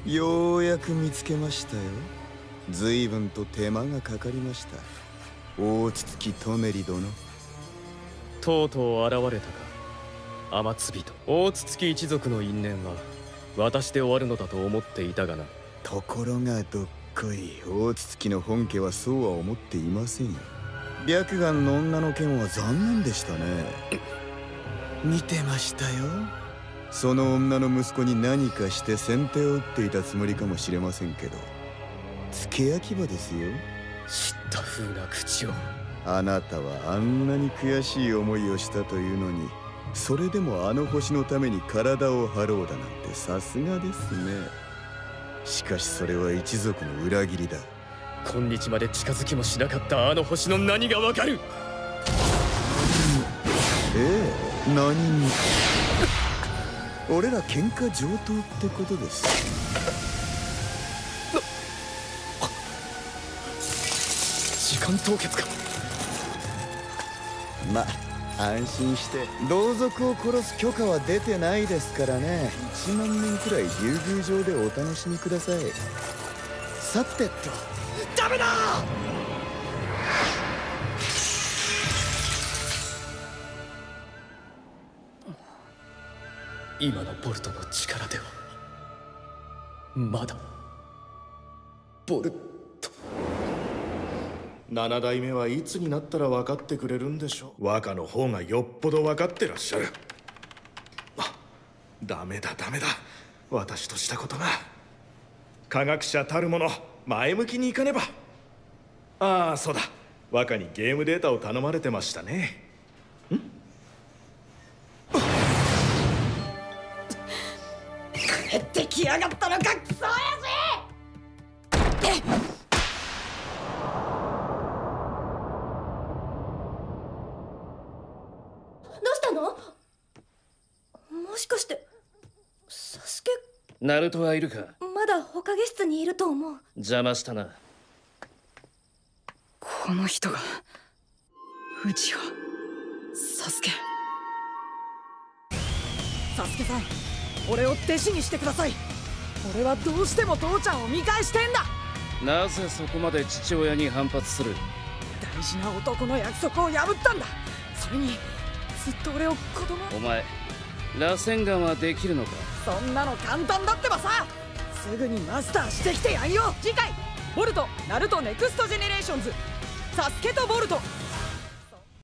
ようやく見つけましたよ。随分と手間がかかりました。大筒トメリ殿。 とうとう現れたか、天津人。大筒一族の因縁は私で終わるのだと思っていたがな。 ところがどっこい、大筒の本家はそうは思っていませんよ。白眼の女の件は残念でしたね。見てましたよ。その女の息子に何かして先手を打っていたつもりかもしれませんけど、付け焼き場ですよ。 知った風な口を。 あなたはあんなに悔しい思いをしたというのに、それでもあの星のために体を張ろうだなんてさすがですね。しかしそれは一族の裏切りだ。 今日まで近づきもしなかったあの星の何がわかる。 ええ、何に。俺ら喧嘩上等ってことです。 時間凍結か。 ま、安心して同族を殺す許可は出てないですからね。1万年くらい竜宮城でお楽しみください。さてと。 ダメだ。今のボルトの力ではまだ。ボルト。 7代目はいつになったら分かってくれるんでしょう。若の方がよっぽど分かってらっしゃる。ダメだダメだ、私としたことが。科学者たるもの前向きにいかねば。ああそうだ、若にゲームデータを頼まれてましたね。 帰ってきやがったのか、クソ親父。どうしたの？もしかしてサスケ。 ナルトはいるか？ まだ火影室にいると思う。 邪魔したな。 この人がウチハサスケ。 サスケさん、俺を弟子にしてください。俺はどうしても父ちゃんを見返してんだ。 なぜそこまで父親に反発する？ 大事な男の約束を破ったんだ。それにずっと俺を子供。 お前螺旋岩はできるのか？ そんなの簡単だってばさ。すぐにマスターしてきてやんよ。次回ボルトナルトネクストジェネレーションズ、サスケとボルト